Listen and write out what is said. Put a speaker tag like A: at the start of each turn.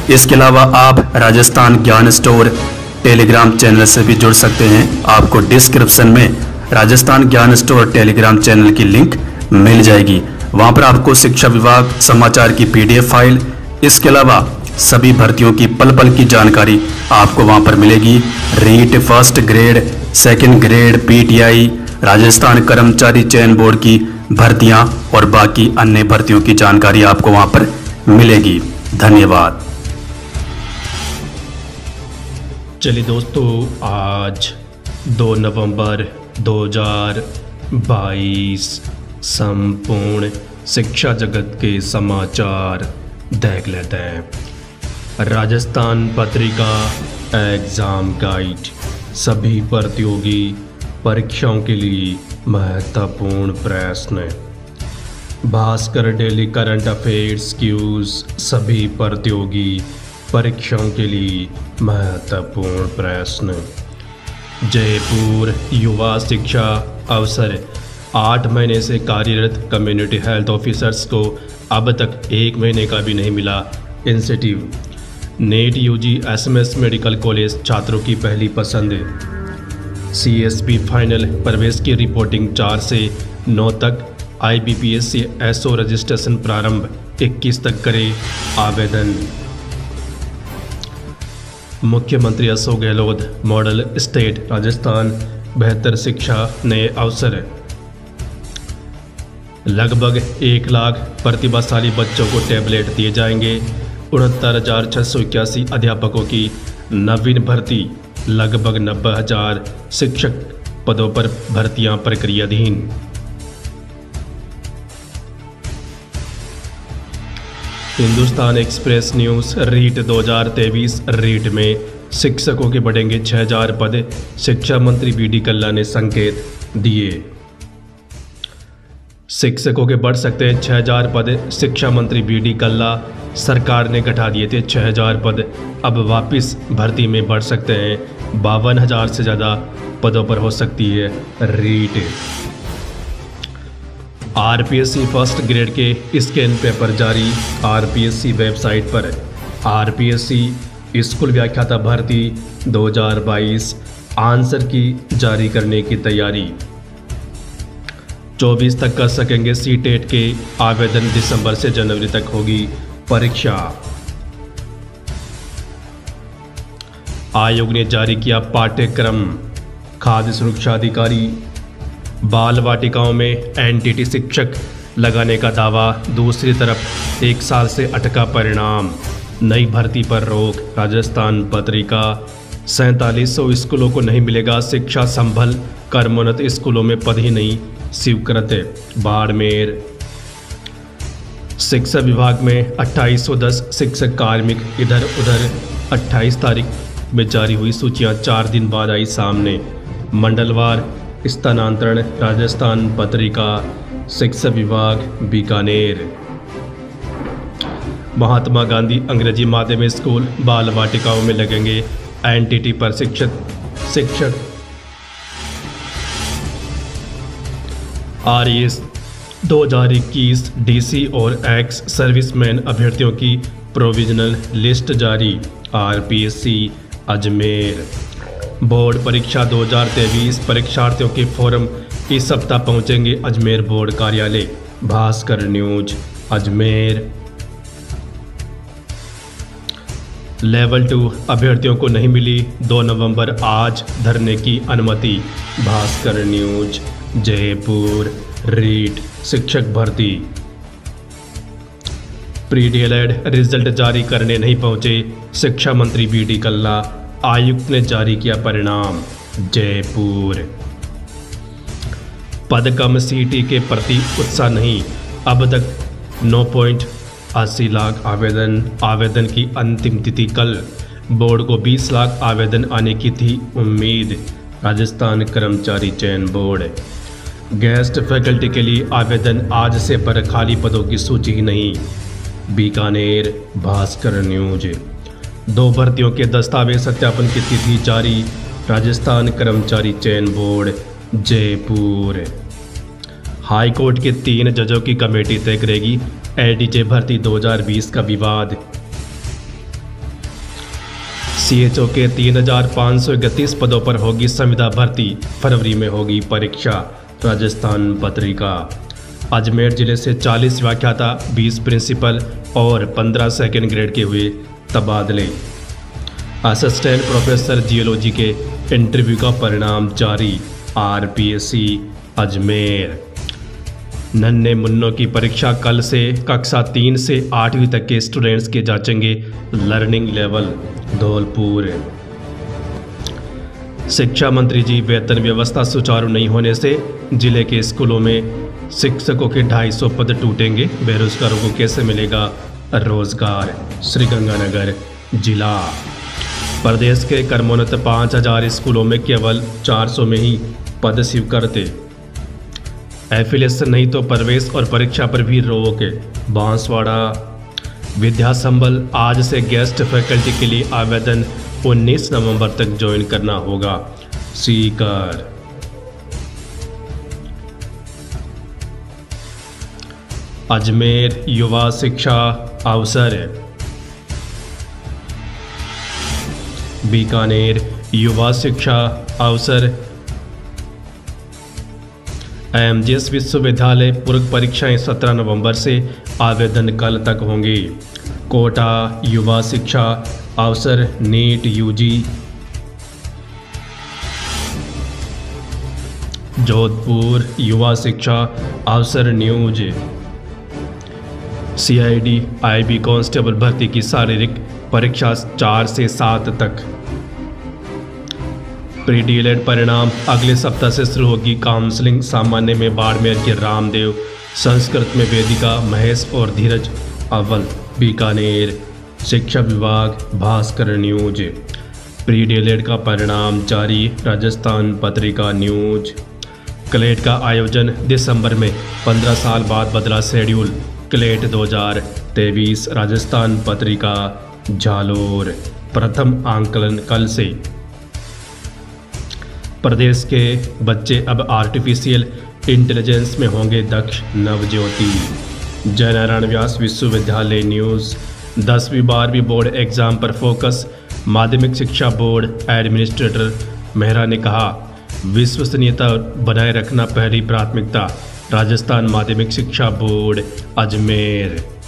A: इसके अलावा आप Rajasthan Gyan store Telegram channel से भी जुड़ सकते हैं। आपको डिस्क्रिप्शन में Rajasthan Gyan store Telegram channel की लिंक मिल जाएगी। वहां पर आपको शिक्षा विभाग समाचार की PDF फाइल, इसके अलावा सभी भर्तियों की पल पल की जानकारी आपको वहां पर मिलेगी। REET, first grade, second grade, PTI, Rajasthan कर्मचारी चयन बोर्ड की भर्तियां और बाकी अन्य भर्तियों की जानकारी आपको वहां पर मिलेगी। धन्यवाद।
B: चलिए दोस्तों, आज 2 नवंबर 2022 संपूर्ण शिक्षा जगत के समाचार देख लेते हैं। राजस्थान पत्रिका एग्जाम गाइड सभी प्रतियोगी परीक्षाओं के लिए महत्वपूर्ण प्रश्न। Bhaskar daily current affairs quiz सभी प्रतियोगी परीक्षाओं के लिए महत्वपूर्ण प्रश्न। जयपुर युवा शिक्षा अवसर 8 महीने से कार्यरत कम्युनिटी हेल्थ ऑफिसर्स को अब तक 1 महीने का भी नहीं मिला incentive. NET UG SMS medical college छात्रों की पहली पसंद। CSP फाइनल प्रवेश की रिपोर्टिंग 4 से 9 तक। IBPS से SO रजिस्ट्रेशन प्रारंभ 21 तक करे आवेदन। मुख्यमंत्री अशोक गहलोत मॉडल स्टेट राजस्थान बेहतर शिक्षा नए अवसर। लगभग 1 लाख प्रतिभाशाली बच्चों को टैबलेट दिए जाएंगे। 69,681 अध्यापकों की नवीन भर्ती। लगभग 90,000 शिक्षक पदों पर भर्तियां प्रक्रियाधीन। Hindustan express news REET 2023 REET में शिक्षकों के बढ़ेंगे 6,000 पद। शिक्षा मंत्री BD कल्ला ने संकेत दिए। शिक्षकों के बढ़ सकते हैं 6,000 पद। शिक्षा मंत्री BD कल्ला। सरकार ने घटा दिए थे 6,000 पद, अब वापस भर्ती में बढ़ सकते हैं। 52,000 से ज़्यादा पदों पर हो सकती है रीट। RPSC फर्स्ट ग्रेड के स्कैन पेपर जारी RPSC वेबसाइट पर। RPSC स्कूल व्याख्याता भर्ती 2022 आंसर की जारी करने की तैयारी। 24 तक कर सकेंगे CTET के आवेदन। दिसंबर से जनवरी तक होगी परीक्षा। आयोग ने जारी किया पाठ्यक्रम। खाद्य सुरक्षा अधिकारी। बाल वाटिकाओं में NTT शिक्षक लगाने का दावा। दूसरी तरफ 1 साल से अटका परिणाम। नई भर्ती पर रोक। राजस्थान पत्रिका 4700 स्कूलों को नहीं मिलेगा शिक्षा संबल। कर्मोन्नत स्कूलों में पद ही नहीं स्वीकृत। बाड़मेर शिक्षा विभाग में 2810 शिक्षक कार्मिक इधर उधर। 28 तारीख में जारी हुई सूचियां 4 दिन बाद आई सामने। मंडलवार स्थानांतरण। राजस्थान पत्रिका शिक्षा विभाग बीकानेर। महात्मा गांधी अंग्रेजी माध्यम स्कूल बाल वाटिकाओं में लगेंगे NTT प्रशिक्षित शिक्षक। RES 2021 DC और एक्स सर्विसमैन अभ्यर्थियों की प्रोविजनल लिस्ट जारी। RPSC अजमेर। बोर्ड परीक्षा 2023 परीक्षार्थियों के फॉर्म इस सप्ताह पहुंचेंगे अजमेर बोर्ड कार्यालय। भास्कर न्यूज अजमेर। लेवल 2 अभ्यर्थियों को नहीं मिली 2 नवंबर आज धरने की अनुमति। भास्कर न्यूज जयपुर। रीट शिक्षक भर्ती। प्री-DLED रिजल्ट जारी करने नहीं पहुंचे शिक्षा मंत्री BD कल्ला। आयुक्त ने जारी किया परिणाम। जयपुर। पद कम CT के प्रति उत्साह नहीं। अब तक 9.80 लाख आवेदन की अंतिम तिथि कल। बोर्ड को 20 लाख आवेदन आने की थी उम्मीद। राजस्थान कर्मचारी चयन बोर्ड। गेस्ट फैकल्टी के लिए आवेदन आज से पर खाली पदों की सूची ही नहीं। बीकानेर। भास्कर न्यूज। 2 भर्तियों के दस्तावेज सत्यापन की तिथि जारी। राजस्थान कर्मचारी चयन बोर्ड जयपुर। हाई कोर्ट के 3 जजों की कमेटी तय करेगी ADJ भर्ती 2020 का विवाद। CHO के 3,531 पदों पर होगी संविदा भर्ती, फरवरी में होगी परीक्षा। राजस्थान पत्रिका। अजमेर जिले से 40 व्याख्याता, 20 प्रिंसिपल और 15 सेकेंड ग्रेड के हुए तबादले। असिस्टेंट प्रोफेसर जियोलॉजी के इंटरव्यू का परिणाम जारी। RPSC अजमेर। नन्हे मुन्नों की परीक्षा कल से कक्षा 3 से 8वीं तक के स्टूडेंट्स के जांचेंगे लर्निंग लेवल। धौलपुर। शिक्षा मंत्री जी, वेतन व्यवस्था सुचारू नहीं होने से जिले के स्कूलों में शिक्षकों के 250 पद टूटेंगे, बेरोजगारों को कैसे मिलेगा रोजगार। श्रीगंगानगर जिला। प्रदेश के कर्मोन्नत 5000 स्कूलों में केवल 400 में ही पद स्वीकृत। एफिलिएशन नहीं तो प्रवेश और परीक्षा पर भी रोक। बांसवाड़ा। विद्या संबल। आज से गेस्ट फैकल्टी के लिए आवेदन 19 नवंबर तक ज्वाइन करना होगा। सीकर। अजमेर युवा शिक्षा अवसर। बीकानेर युवा शिक्षा अवसर। IMGS विश्वविद्यालय पूरक परीक्षाएं 17 नवंबर से, आवेदन कल तक होंगे। कोटा युवा शिक्षा अवसर। NEET UG। जोधपुर युवा शिक्षा अवसर न्यूज। CID IB कांस्टेबल भर्ती की शारीरिक परीक्षा 4 से 7 तक। प्री DLED परिणाम अगले सप्ताह से शुरू होगी काउंसलिंग। सामान्य में बाड़मेर के रामदेव, संस्कृत में वेदिका, महेश और धीरज अव्वल। बीकानेर। शिक्षा विभाग भास्कर न्यूज। प्री DLED का परिणाम जारी। राजस्थान पत्रिका न्यूज। क्लेट का आयोजन दिसंबर में, 15 साल बाद बदला शेड्यूल। क्लेट 2023। राजस्थान पत्रिका जालोर। प्रथम आंकलन कल से। प्रदेश के बच्चे अब आर्टिफिशियल इंटेलिजेंस में होंगे दक्ष। नवज्योति। जयनारायण व्यास विश्वविद्यालय न्यूज़। 10वीं 12वीं बोर्ड एग्जाम पर फोकस। माध्यमिक शिक्षा बोर्ड एडमिनिस्ट्रेटर मेहरा ने कहा, विश्वसनीयता बनाए रखना पहली प्राथमिकता। राजस्थान माध्यमिक शिक्षा बोर्ड अजमेर।